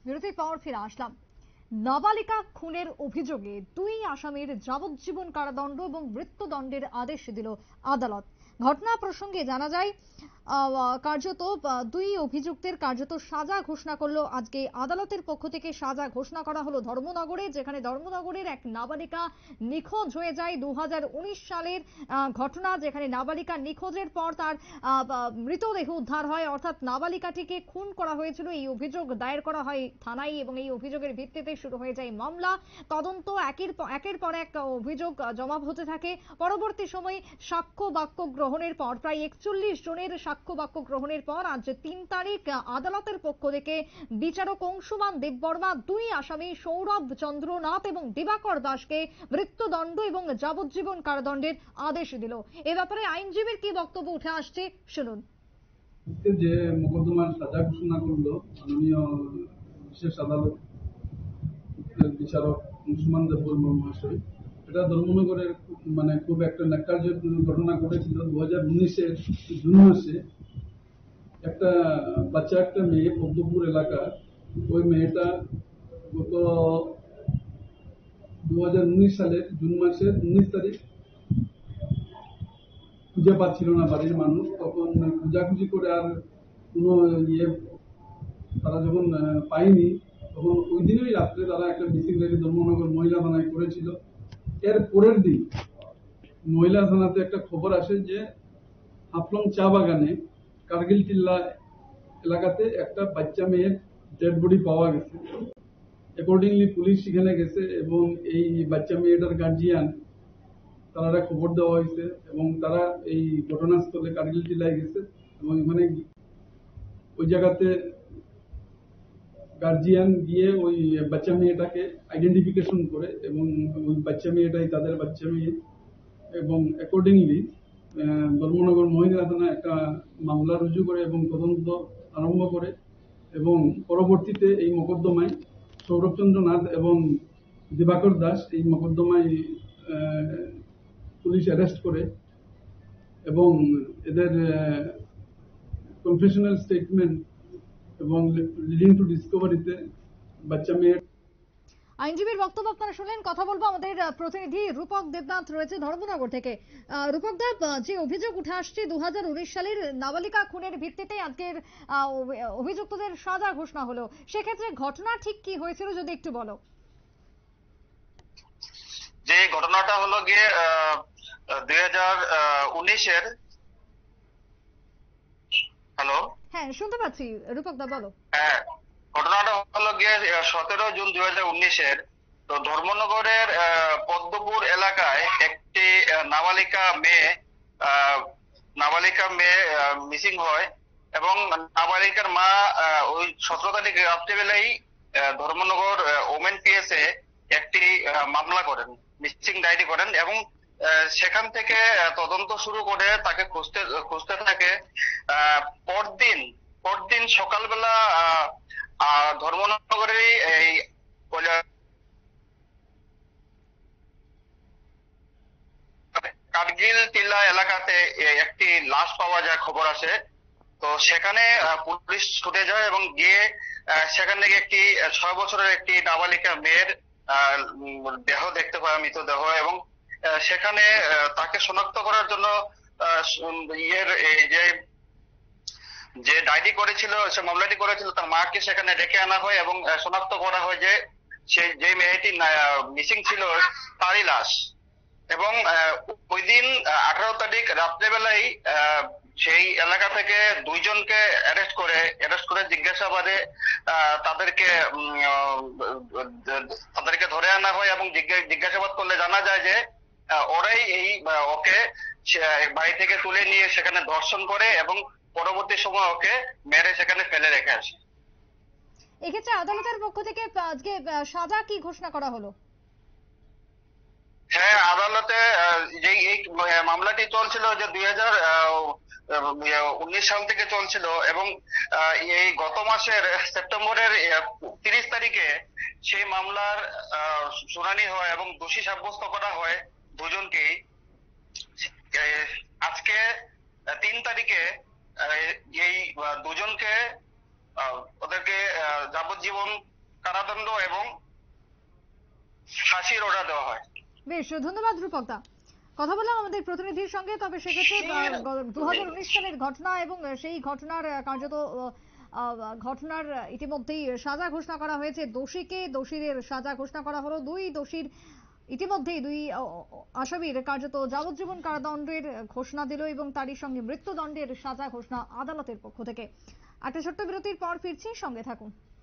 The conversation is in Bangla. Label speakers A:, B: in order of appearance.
A: বিরতির পর ফিরে আসলাম। নাবালিকা খুনের অভিযোগে দুই আসামির যাবজ্জীবন কারাদণ্ড এবং মৃত্যুদণ্ডের আদেশ দিল আদালত। ঘটনা প্রসঙ্গে জানা যায় কার্যত দুই অভিযুক্তের কার্যত সাজা ঘোষণা করলো আজকে আদালতের পক্ষ থেকে। সাজা ঘোষণা করা হলো ধর্মনগরে, যেখানে ধর্মনগরের এক নাবালিকা নিখোঁজ হয়ে যায়। 2019 সালের ঘটনা, যেখানে নাবালিকা নিখোঁজের পর তার মৃতদেহ উদ্ধার হয়, অর্থাৎ নাবালিকাটিকে খুন করা হয়েছিল এই অভিযোগ দায়ের করা হয় থানায় এবং এই অভিযোগের ভিত্তিতে শুরু হয়ে যায় মামলা। তদন্ত একের পর এক অভিযোগ জমা হতে থাকে। পরবর্তী সময়ে সাক্ষ্য বাক্য গ্রহণের পর প্রায় 41 জনের সাক্ষ্য বাক্য গ্রহণের পর আজ 3 তারিখ আদালতের পক্ষ থেকে বিচারক অংশুমান দেববর্মা দুই আসামি সৌরভ চন্দ্রনাথ এবং দিবাকর দাসকে মৃত্যুদণ্ড এবং যাবজ্জীবন কারাদণ্ডের আদেশ দিল। এ ব্যাপারে আইনজীবীর কি বক্তব্য উঠে আসছে শুনুন।
B: যে মোকদ্দমার সাজা ঘোষণা করলো মাননীয় বিশেষ আদালত বিচারক অংশুমান দেববর্মা মহাশয়, এটা ধর্মনগরের খুব একটা ন্যাক্কারজনক ঘটনা ঘটেছিল। 2019-এর জুন মাসে একটা বাচ্চা, একটা মেয়ে, পদ্মপুর এলাকার ওই মেয়েটা গত 2019 সালের জুন মাসের 19 তারিখ খুঁজে পাচ্ছিল না বাড়ির মানুষ। তখন খোঁজাখুঁজি করে আর কোনো তারা যখন পায়নি, তখন ওই দিনই রাত্রে তারা একটা মিসিং ডায়েরি ধর্মনগর মহিলা থানায় করেছিল। এর পরের দিন মহিলা থানাতে একটা খবর আসে যে হাফলং চা বাগানে কার্গিল টিল্লা এলাকাতে একটা বাচ্চা মেয়ের ডেড বডি পাওয়া গেছে। অ্যাকর্ডিংলি পুলিশ সেখানে গেছে এবং এই বাচ্চা মেয়েটার গার্জিয়ান তারা খবর দেওয়া হয়েছে এবং তারা এই ঘটনাস্থলে কার্গিল টিল্লায় গেছে এবং এখানে ওই জায়গাতে গার্জিয়ান গিয়ে ওই বাচ্চা মেয়েটাকে আইডেন্টিফিকেশন করে এবং ওই বাচ্চা মেয়েটাই তাদের বাচ্চা মেয়ে। এবং অ্যাকর্ডিংলি ধর্মনগর মহিলা থানা একটা মামলা রুজু করে এবং তদন্ত আরম্ভ করে এবং পরবর্তীতে এই মোকদ্দমায় সৌরভচন্দ্র নাথ এবং দিবাকর দাস এই মোকদ্দমায় পুলিশ অ্যারেস্ট করে এবং এদের কনফেশনাল স্টেটমেন্ট এবং লিডিং টু ডিসকভারিতে বাচ্চা মেয়ের।
A: আইনজীবীর বক্তব্য আপনারা শুনলেন। কথা বলবো আমাদের প্রতিনিধি রূপক দেবনাথ রয়েছে ধর্মনগর থেকে। রূপক দেব, যে অভিযোগ উঠে আসছে 2019 সালের নাবালিকা খুনের ভিত্তিতে আজকের অভিযুক্তদের সাজা ঘোষণা হলো, সেক্ষেত্রে ঘটনা ঠিক কি হয়েছিল যদি একটু বলো।
C: যে ঘটনাটা হলো গিয়ে 2019-এর। হ্যালো,
A: হ্যাঁ শুনতে পাচ্ছি রূপক দা, বলো।
C: হ্যাঁ, ঘটনাটা হলো গিয়ে 17 জুন 2019-এর। তো ধর্মনগরের পদ্মপুর এলাকায় একটি নাবালিকা মেয়ে মিসিং হয় এবং নাবালিকার মা ওই 17 তারিখ রাত্রিবেলায় ধর্মনগর ওমেন পিএসে একটি মামলা করেন, মিসিং ডায়েরি করেন এবং সেখান থেকে তদন্ত শুরু করে তাকে খুঁজতে থাকে। পরদিন সকালবেলা ধর্মনগরের এই কার্গিল টিল্লা এলাকাতে একটি লাশ পাওয়া যায়, খবর আসে। তো সেখানে পুলিশ ছুটে যায় এবং গিয়ে সেখান থেকে একটি 6 বছরের একটি নাবালিকা মেয়ের দেহ দেখতে পায়, মৃতদেহ। এবং সেখানে তাকে শনাক্ত করার জন্য যে ডায়েরি করেছিল, সে মামলাটি করেছিল, তার মাকে সেখানে ডেকে আনা হয় এবং শনাক্ত করা হয় যে যে মেয়েটি মিসিং ছিল তারই লাশ। এবং ওই দিন 18 তারিখ রাত্রেবেলায় সেই এলাকা থেকে দুইজনকে অ্যারেস্ট করে জিজ্ঞাসাবাদে তাদেরকে ধরে আনা হয় এবং জিজ্ঞাসাবাদ করলে জানা যায় যে ওরাই ওকে বাড়ি থেকে তুলে নিয়ে সেখানে ধর্ষণ করে এবং পরবর্তী সময় ওকে মেরে সেখানে ফেলে রেখে আসে।
A: এক্ষেত্রে আদালতের পক্ষ থেকে আজকে সাজা কি ঘোষণা করা হলো?
C: হ্যাঁ, আদালতে যে এই মামলাটি চলছিল যে 2019 সাল থেকে চলছিল এবং এই গত মাসের সেপ্টেম্বরের 30 তারিখে সেই মামলার শুনানি হয় এবং দোষী সাব্যস্ত করা হয় দুজনকেই। আজকে 3 তারিখে এই দুজনকে ওদেরকে যাবজ্জীবন কারাদণ্ড এবং ফাঁসির অর্ডার দেওয়া হয়।
A: বেশ, ধন্যবাদ রূপকদা। কথা বললাম আমাদের প্রতিনিধির সঙ্গে। তবে সেক্ষেত্রে 2019 সালের ঘটনা এবং সেই ঘটনার কার্যত ঘটনার ইতিমধ্যেই সাজা ঘোষণা করা হয়েছে। দোষীদের সাজা ঘোষণা করা হলো। ইতিমধ্যেই দুই আসামির কার্যত যাবজ্জীবন কারাদণ্ডের ঘোষণা দিল এবং তারই সঙ্গে মৃত্যুদণ্ডের সাজা ঘোষণা আদালতের পক্ষ থেকে। একটা ছোট্ট বিরতির পর ফিরছি, সঙ্গে থাকুন।